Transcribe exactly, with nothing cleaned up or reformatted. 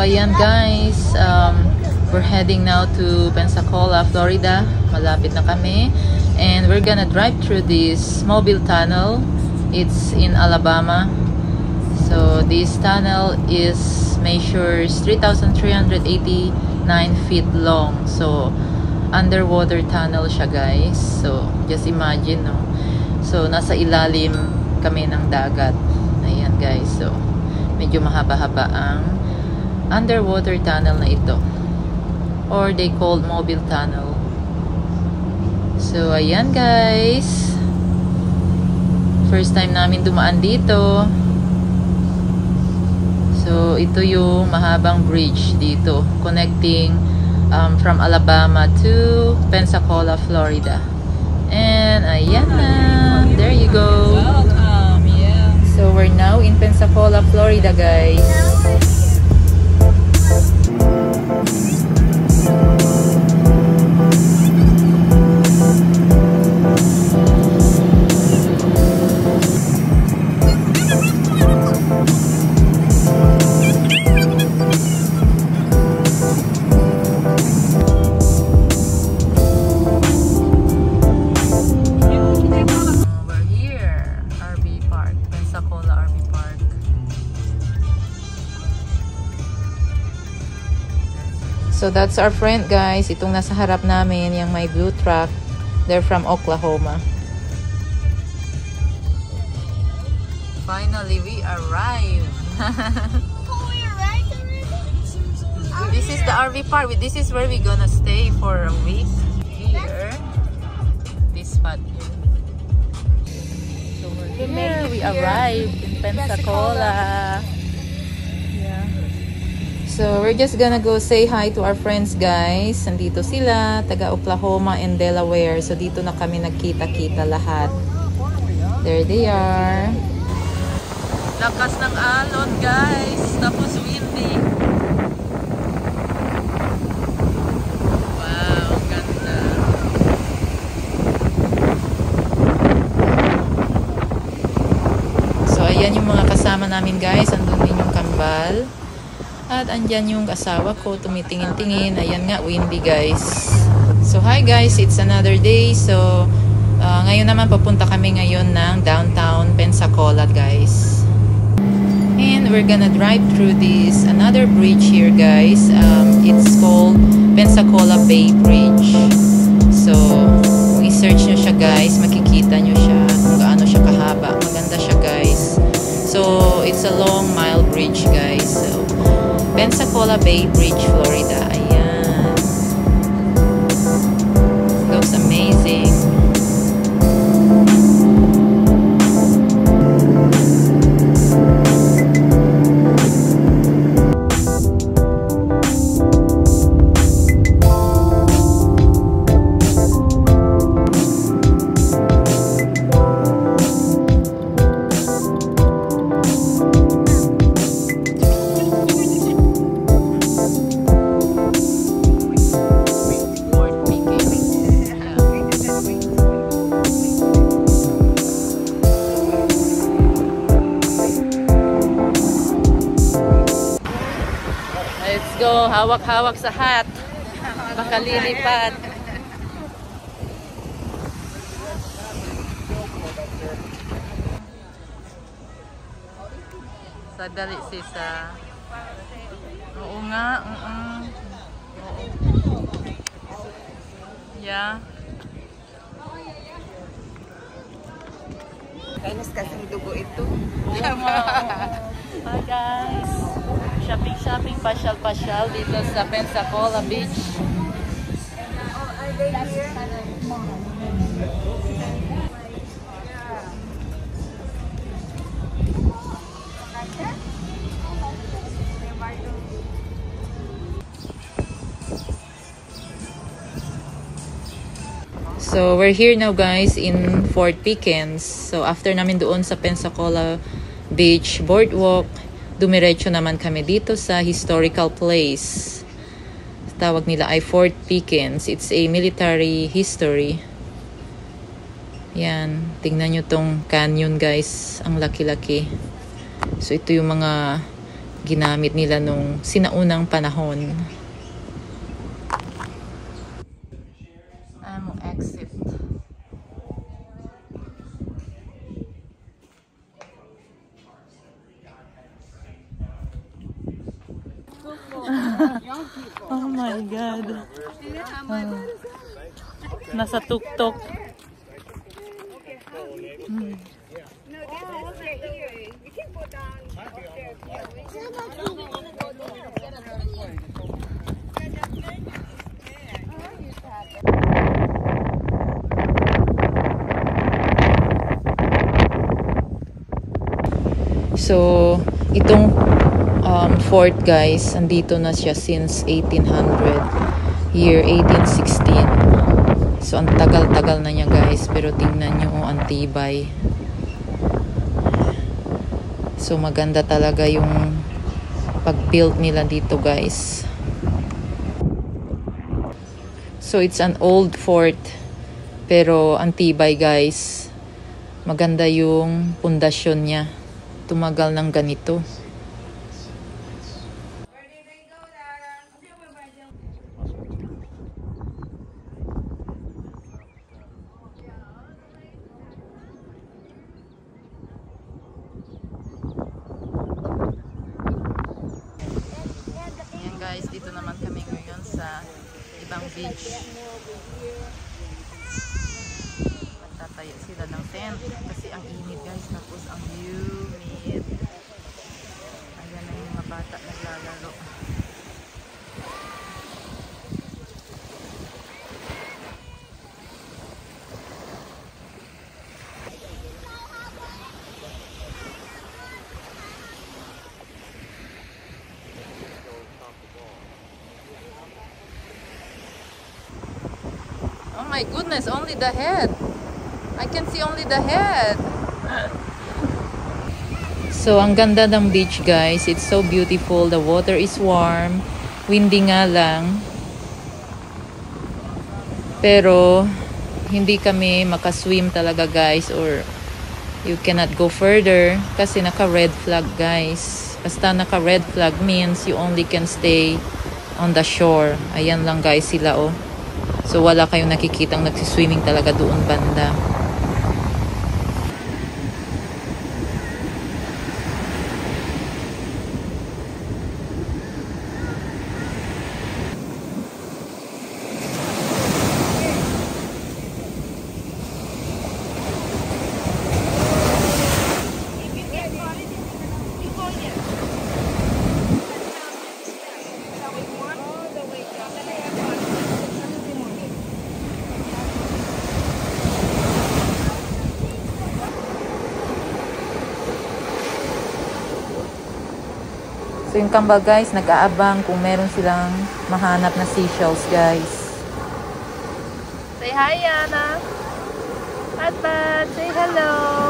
ayan guys, um, we're heading now to Pensacola, Florida. Malapit na kami. And we're gonna drive through this mobile tunnel. It's in Alabama. So this tunnel is measures three thousand three hundred eighty-nine feet long. So underwater tunnel siya guys. So just imagine, no? So nasa ilalim kami ng dagat. Ayan guys. So medyo mahaba-haba ang underwater tunnel na ito, or they called mobile tunnel. So ayan guys, first time namin dumaan dito. So ito yung mahabang bridge dito connecting um, from Alabama to Pensacola, Florida. And ayan na, there you go. Welcome, yeah. So we're now in Pensacola, Florida guys. So that's our friend guys. Itong nasa harap namin, yung may blue truck. They're from Oklahoma. Finally, we arrived. Oh, we arrived already? This is the R V park. This is where we're gonna stay for a week. Here. This spot here. So we're here. We arrived in Pensacola. So, we're just gonna go say hi to our friends, guys. Nandito sila, taga Oklahoma and Delaware. So, dito na kami nagkita-kita lahat. There they are. Lakas ng alon, guys. Tapos windy. Wow, ganda. So, ayan yung mga kasama namin, guys. Andun din yung kambal. At andyan yung asawa ko, tumitingin-tingin. Ayan nga, windy guys. So hi guys, it's another day. So uh, ngayon naman papunta kami ngayon ng downtown Pensacola guys. And we're gonna drive through this another bridge here guys. Um, it's called Pensacola Bay Bridge. So kung i-search nyo siya guys, makikita nyo siya kung gaano siya kahaba. Maganda siya guys. So it's a long mile bridge guys. So Pensacola Bay Bridge, Florida. Ayan. Looks amazing. Go, hawak-hawak sa hat. Baka lilipat. Sadali sisa. Oo nga. Uh -uh. Oo. Yeah. Kainis kasing dugo ito. Oo nga. Hi guys. Shopping-shopping, pasyal-pasyal dito sa Pensacola Beach. Oh, are they here? So, we're here now guys in Fort Pickens. So, after namin doon sa Pensacola Beach Boardwalk, dumiretso naman kami dito sa historical place. Tawag nila ay Fort Pickens. It's a military history. Yan. Tingnan nyo tong canyon guys. Ang laki-laki. So ito yung mga ginamit nila nung sinaunang panahon. Amo exit. Oh my God. Oh. Nasa tuktok. Hmm. No, this is right here. We can go down up there. So, itong um, fort guys, andito na siya since eighteen hundred, year eighteen sixteen. So, ang tagal-tagal na niya guys, pero tingnan nyo, oh, ang tibay. So, maganda talaga yung pag-build nila dito guys. So, it's an old fort, pero ang tibay guys. Maganda yung pundasyon niya. Tumagal ng ganito. Ayan guys, dito naman kami ngayon sa ibang beach. Magtatayo sila ng tent kasi ang init guys, tapos ang humid. Ayan na yung mga bata naglalaro. Oh my goodness, only the head. I can see only the head. So, ang ganda ng beach guys. It's so beautiful. The water is warm. Windy nga lang. Pero, hindi kami makaswim talaga guys. Or, you cannot go further. Kasi naka-red flag guys. Basta naka-red flag means you only can stay on the shore. Ayan lang guys sila oh. So, wala kayong nakikitang nagsiswimming talaga doon banda. So yung kamba guys, nag-aabang kung meron silang mahanap na seashells guys. Say hi Yana! Pat Pat! Say hello!